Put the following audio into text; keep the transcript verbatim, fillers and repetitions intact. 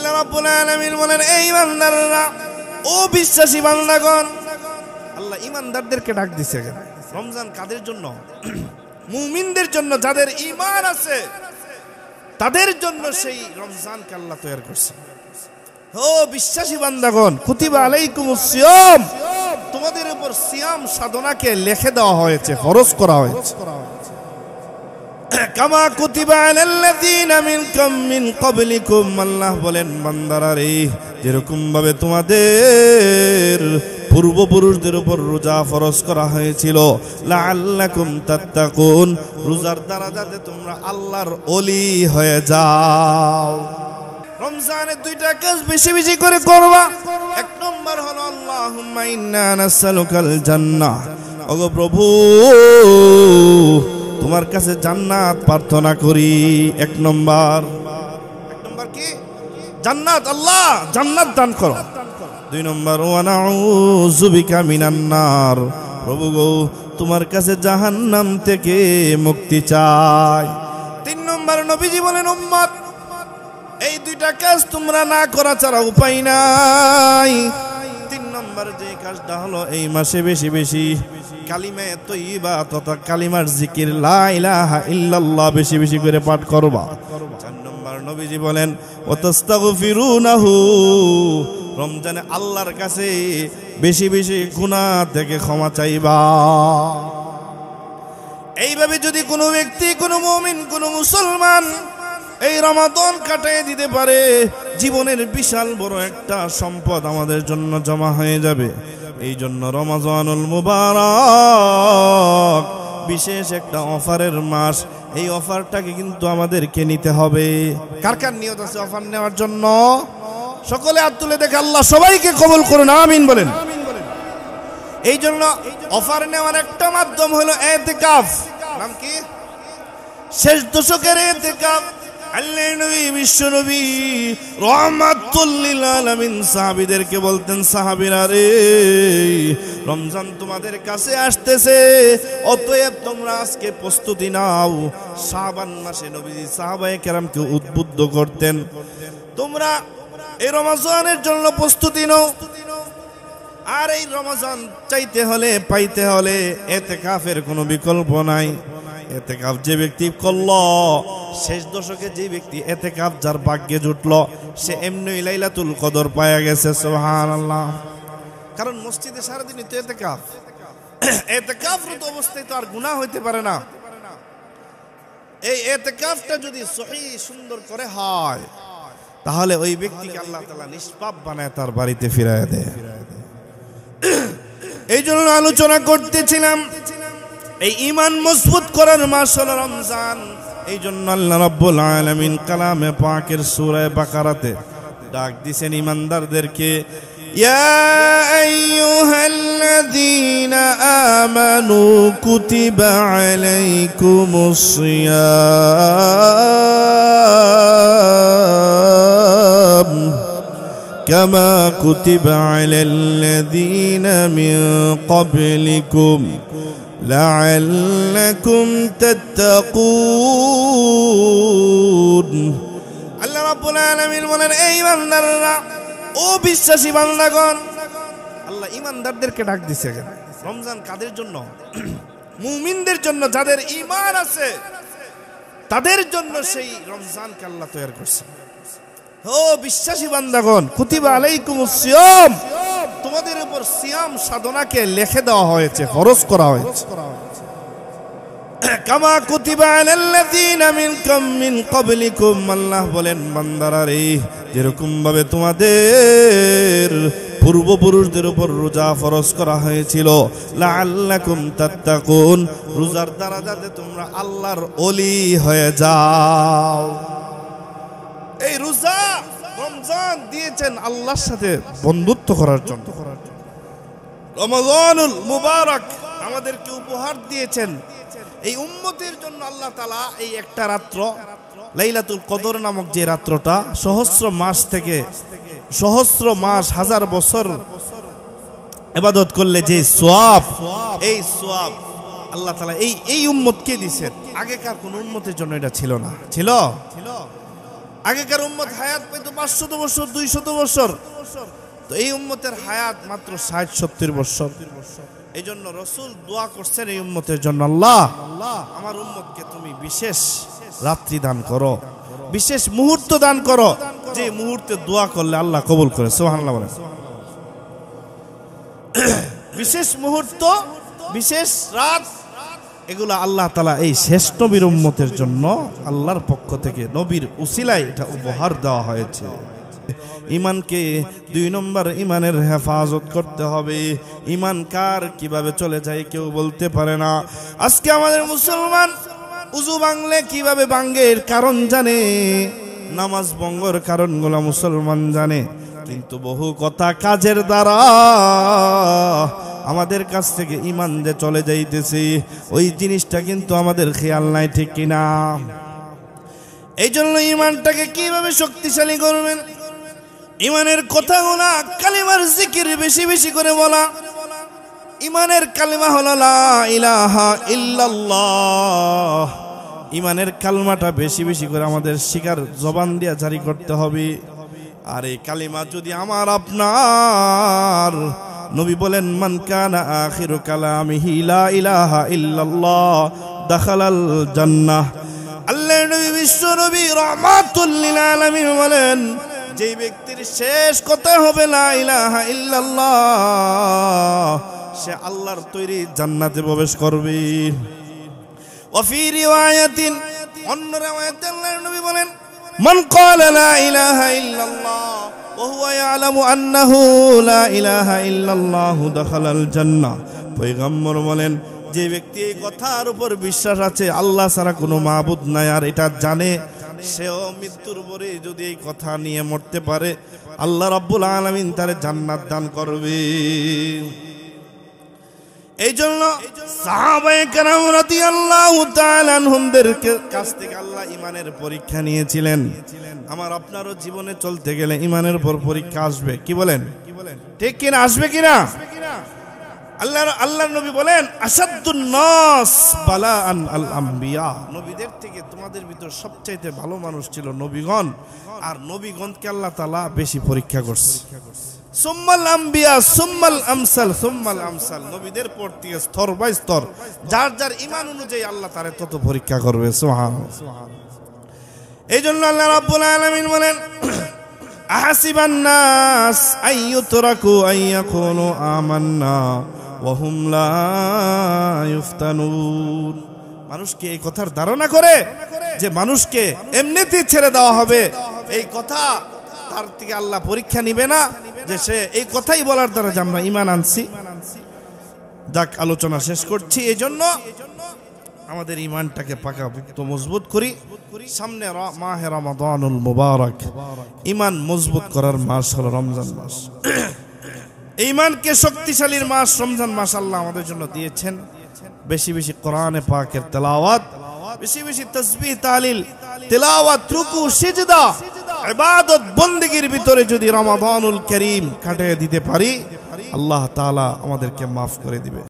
আল্লাহ রাব্বুল আলামিন বলেন, এই বান্দারা, ও বিশ্বাসী বান্দাগণ, আল্লাহ ঈমানদারদেরকে ডাক দিছে। রমজান কাদের জন্য? মুমিনদের জন্য, যাদের ঈমান আছে তাদের জন্য সেই রমজানকে আল্লাহ তৈরি করছে। ও বিশ্বাসী বান্দাগণ, কুতিবা আলাইকুমুস সিয়াম, তোমাদের উপর সিয়াম সাধনাকে লিখে দেওয়া হয়েছে, ফরজ করা হয়েছে। কামা কুতিবা আলাল্লাযীনা মিনকুম মিন ক্বাবলিকুম, আল্লাহ বলেন বান্দারা রে, যেরকম ভাবে তোমাদের পূর্বপুরুষদের উপর রোজা ফরজ করা হয়েছিল, লাআল্লাকুম তাত্তাকুন, রোজার দ্বারা যাতে তোমরা আল্লাহর ওলি হয়ে যাও। রমজানে দুইটা কাজ বেশি বেশি করে করবা। এক নম্বর হলো আল্লাহুম্মা ইন্না নাসআলুকাল জান্নাহ, ওগো প্রভু তোমার কাছে জান্নাত প্রার্থনা করি। এক নম্বর এক নম্বর কি? জান্নাত, আল্লাহ জান্নাত দান করো। দুই নম্বর ওয়া নাউযু বিকা মিনান নার, প্রভু গো তোমার কাছে জাহান্নাম থেকে মুক্তি চাই। তিন নম্বর নবীজি বলেন, উম্মত এই দুইটা কাজ তোমরা না করা ছাড়া উপায় নাই। তিন নম্বর যে কাজটা হলো এই মাসে বেশি বেশি কালিমা তয়্যিবা তথা কালিমার জিকির লা ইলাহা ইল্লাল্লাহ বেশি বেশি করে পাঠ করবা। চার নম্বর নবীজি বলেন, ওয়াতাস্তাগফিরুনাহু, রমজানে আল্লাহর কাছে বেশি বেশি গুনাহ থেকে ক্ষমা চাইবা। এইভাবে যদি কোনো ব্যক্তি, কোনো মুমিন, কোনো মুসলমান এই রমাদান কাটিয়ে দিতে পারে, জীবনের বিশাল বড় একটা সম্পদ আমাদের জন্য জমা হয়ে যাবে। এই জন্য রমাজানুল মুবারক বিশেষ একটা অফারের মাস। এই অফারটাকে কিন্তু আমাদেরকে নিতে হবে। কার কার নিয়ত আছে অফার নেওয়ার জন্য? সকলে হাত তুলে দেখে আল্লাহ সবাইকে কবুল করুন, আমিন বলেন। এই জন্য অফার নেওয়ার একটা মাধ্যম হলো ইতিকাফ। নাম কি? শেষ দশকের ইতিকাফ। আল্লাহর নবী, বিশ্ব নবী রাহমাতুল লিল আলামিন সাহাবীদেরকে বলতেন, সাহাবীরা রে, রমজান তোমাদের কাছে আসতেছে, অতএব তোমরা আজকে প্রস্তুতি নাও। শাবান মাসে নবীজি সাহাবায়ে কেরামকে উদ্বুদ্ধ করতেন, তোমরা এই রমজানের জন্য প্রস্তুতি নাও। আর এই রমজান চাইতে হলে, পাইতে হলে ইতিকাফের কোনো বিকল্প নাই। ইতিকাফ যে ব্যক্তি করলো, শেষ দশকে যে ব্যক্তি ইতিকাফ যার ভাগ্যে জুটলো, সে এমনি লাইলাতুল কদর পায়া গেছে, সুবহানাল্লাহ। কারণ মসজিদে সারাদিনই তো ইতিকাফ। ইতিকাফরত অবস্থায় তো আর গুনাহ হইতে পারে না। এই ইতিকাফটা যদি সহি সুন্দর করে হয়, তাহলে ওই ব্যক্তিকে আল্লাহ তাআলা নিষ্পাপ বানায় তার বাড়িতে ফিরায় দেয়। এই জন্য আলোচনা করতেছিলাম, এই ঈমান মজবুত করার মাস হলো রমজান। এই জন্য আল্লাহ রাব্বুল আলামিন কালামে পাকের সূরা বাকারাতে ডাক দিয়েছেন ঈমানদারদেরকে, ইয়া আইয়ুহাল্লাযীনা আমানু কুতিবা আলাইকুমুস সিয়াম কামা কুতিবা আলাল্লাযীনা মিন ক্বাবলিকুম লাআল্লাকুম তাত্তাকুন। আল্লাহ রাব্বুল আলামিন বলেন, এই বান্দারা, ও বিশ্বাসী বান্দাগণ, আল্লাহ ঈমানদারদেরকে ডাক দিছে। রমজান কাদের জন্য? মুমিনদের জন্য, যাদের ঈমান আছে তাদের জন্য সেই রমজানকে আল্লাহ তৈরি করছে। ও বিশ্বাসী বান্দাগণ, কুতিবা আলাইকুমুস সিয়াম, তোমাদের উপর সিয়াম সাধনাকে লিখে দেওয়া হয়েছে, ফরজ করা হয়েছে। কামা কুতিবা আলাল্লাযীনা মিনকুম মিন ক্বাবলিকুম, আল্লাহ বলেন বান্দারা রে, যেরকম ভাবে তোমাদের পূর্বপুরুষদের উপর রোজা ফরজ করা হয়েছিল, লাআল্লাকুম তাত্তাকুন, রোজার দ্বারা যাতে তোমরা আল্লাহর ওলি হয়ে যাও। এই রোজা রমজান দিয়েছেন আল্লাহর সাথে বন্ধুত্ব করার জন্য। রমাদানুল মুবারক আমাদেরকে উপহার দিয়েছেন এই উম্মতের জন্য। আল্লাহ তাআলা এই একটা রাত্র, লাইলাতুল কদর নামক যে রাত্রটা, সহস্র মাস থেকে, সহস্র মাস হাজার বছর ইবাদত করলে যে সওয়াব, এই সওয়াব আল্লাহ তাআলা এই এই উম্মতকে দিয়েছেন। আগেকার কোন উম্মতের জন্য এটা ছিল না। ছিল? আগেকার উম্মত হায়াত পেত পাঁচশত বছর, দুইশত বছর, তো এই উম্মতের হায়াত মাত্র ষাট সত্তর বছর। এই জন্য রসুল দোয়া করছেন এই উম্মতের জন্য, আল্লাহ আমার উম্মতকে তুমি বিশেষ রাত্রি দান করো, বিশেষ মুহূর্ত দান করো, যে মুহূর্তে দোয়া করলে আল্লাহ কবুল করে। সুবহানাল্লাহ বলেন। বিশেষ মুহূর্ত, বিশেষ রাত, এগুলো আল্লাহ তাআলা এই শেষ নবীর উম্মতের জন্য আল্লাহর পক্ষ থেকে নবীর উসিলায় এটা উপহার দেওয়া হয়েছে। ইমানকে দুই নম্বর ইমানের হেফাজত করতে হবে। ইমান কার কিভাবে চলে যায় কেউ বলতে পারে না। আজকে আমাদের মুসলমান উযু ভাঙলে কিভাবে ভাঙে এর কারণ জানে, নামাজ ভঙ্গের কারণগুলো মুসলমান জানে, কিন্তু বহু কথা কাজের দ্বারা আমাদের কাছ থেকে ইমান যে চলে যাইতেছে ওই জিনিসটা কিন্তু আমাদের খেয়াল নাই, ঠিক কিনা? এই জন্য ইমানটাকে কিভাবে শক্তিশালী করবেন? ইমানের কথাগুলা কালিমার জিকির বেশি বেশি করে বলা। ইমানের কালিমা হলো লা ইলাহা ইল্লাল্লাহ। ইমানের কালমাটা বেশি বেশি করে আমাদের শিকার জবান দিয়ে জারি করতে হবে। আর এই কালিমা যদি আমার আপনার, নবী বলেন মান কানা আখিরু কালামিহি লা ইলাহা ইল্লাল্লাহ দাখালাল জান্নাহ। আল্লাহর নবী বিশ্ব নবী রাহমাতুল লিল আলামিন বলেন, যে ব্যক্তির শেষ কথা হবে লা ইলাহা ইল্লাল্লাহ, সে আল্লাহর তৈরি জান্নাতে প্রবেশ করবে। ওয়া ফি রিওয়ায়াতিন, অন্য রিওয়ায়াতে আল্লাহর নবী বলেন মান ক্বালা লা ইলাহা ইল্লাল্লাহ ওয়া হুয়া ইয়ালামু আন্নাহু লা ইলাহা ইল্লাল্লাহ দাখালাল জান্নাহ। পয়গম্বর বলেন, যে ব্যক্তি এই কথার উপর বিশ্বাস আছে আল্লাহ ছাড়া কোনো মাবুদ নাই আর এটা জানে, সেও মৃত্যুর পরে যদি এই কথা নিয়ে মরতে পারে আল্লাহ রাব্বুল আলামিন তারে জান্নাত দান করবে। এই জন্য সাহাবায়ে কেরাম রাদিয়াল্লাহু তাআলা আনহুমদের কাছ থেকে আল্লাহ ইমানের পরীক্ষা নিয়েছিলেন। আমার আপনারও জীবনে চলতে গেলে ইমানের উপর পরীক্ষা আসবে, কি বলেন? ঠিক কিনা? আসবে কিনা? আল্লাহর আল্লাহর নবী বলেন আসাদুন নাস বালাআন আল আম্বিয়া। নবীদের থেকে তোমাদের ভিতর সবচাইতে ভালো মানুষ ছিল নবীগণ, আর নবীগণকে আল্লাহ তাআলা বেশি পরীক্ষা করছে। সুম্মাল আম্বিয়া সুম্মাল আমসাল সুম্মাল আমসাল। নবীদের পর থেকে স্তর বাই স্তর যার যার ঈমান অনুযায়ী আল্লাহ তারে তত পরীক্ষা করবে। সুবহানাল্লাহ। এই জন্য আল্লাহ রাব্বুল আলামিন বলেন আহাসিবান নাস আইয়ুতরাকু আইয়াকুনু আমান্না ওয়া হুম লা ইফতানুন। মানুষকে এই কথার ধারণা করে যে মানুষকে এমনিতেই ছেড়ে দেওয়া হবে, এই কথা তার থেকে আল্লাহ পরীক্ষা নিবে না, যে সে এই কথাই বলার দ্বারা যে আমরা ঈমান আনছি। যাক, আলোচনা শেষ করছি। এই জন্য আমাদের ঈমানটাকে পাকাপোক্ত মজবুত করি। সামনে মাহে রমাদানুল মুবারক, ঈমান মজবুত করার মাস হলো রমজান মাস। ঈমানকে শক্তিশালীর মাস রমজান মাস আল্লাহ আমাদের জন্য দিয়েছেন। বেশি বেশি কোরআনে পাকের তেলাওয়াত, বেশি বেশি তাসবিহ তাহলিল, তেলাওয়াত, রুকু, সিজদা, ইবাদত বندگির ভিতরে যদি রমাদানুল কারীম কাটিয়ে দিতে পারি আল্লাহ তাআলা আমাদেরকে মাফ করে দিবে।